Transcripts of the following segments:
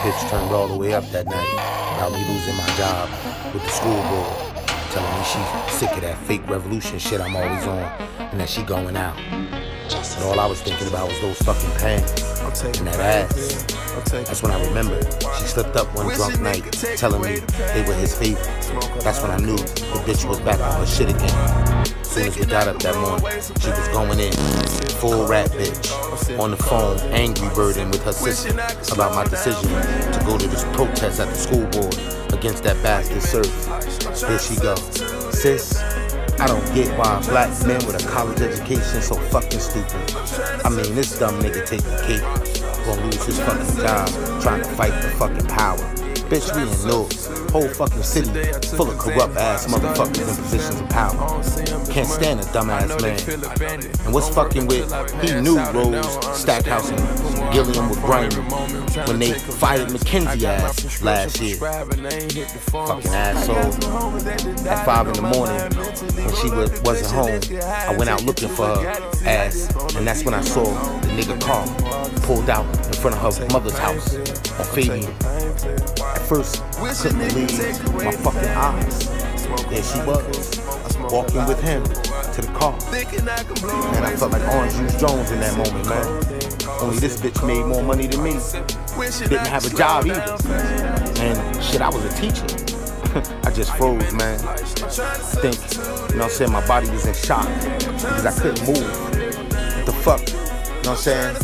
pitch turned all the way up that night about me losing my job with the school board, telling me she's sick of that fake revolution shit I'm always on and that she going out. But all I was thinking about was those fucking pants and that ass. That's when I remembered she slipped up one drunk night telling me they were his favorite. That's when I knew the bitch was back on her shit again. As soon as we got up that morning, she was going in, full rap bitch, on the phone, angry birding with her sister about my decision to go to this protest at the school board against that bastard service. Here she go. Sis, I don't get why black men with a college education so fucking stupid. I mean, this dumb nigga take the cake, gonna lose his fucking job trying to fight the fucking power. Bitch, we in North. Whole fucking city full of corrupt ass motherfuckers in positions of power. Can't stand a dumbass man. And what's fucking with, he knew Rose, Stackhouse, and Gilliam were grimy when they fired McKenzie ass last year. Fucking asshole. At 5 in the morning, when she wasn't home, I went out looking for her ass, and that's when I saw the nigga car pulled out in front of her mother's house on Fabian. At first, I couldn't believe my fucking eyes. There she was, walking with him to the car. Man, I felt like Orange Juice Jones in that moment, man. Only this bitch made more money than me. Didn't have a job either. And shit, I was a teacher. I just froze, man. I think, you know what I'm saying, my body was in shock because I couldn't move. What the fuck? You know what I'm saying?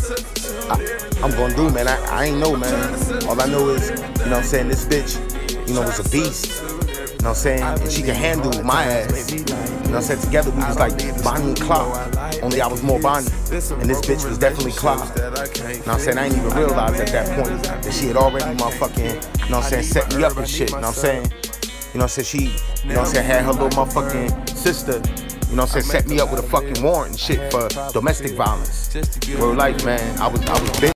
I'm gonna do, man. I ain't know, man. All I know is, you know what I'm saying, this bitch, you know, was a beast. You know what I'm saying? And she can handle my ass. You know what I'm saying? Together we was like Bonnie and Clyde. Only I was more Bonnie. And this bitch was definitely Clyde. You know what I'm saying? I didn't even realize at that point that she had already motherfucking, you know what I'm saying, set me up and shit. You know what I'm saying? You know what I'm saying? She, you know what I'm saying, had her little motherfucking sister, you know what I'm saying, set me up with a fucking warrant and shit for domestic violence. Word life, man. I was big.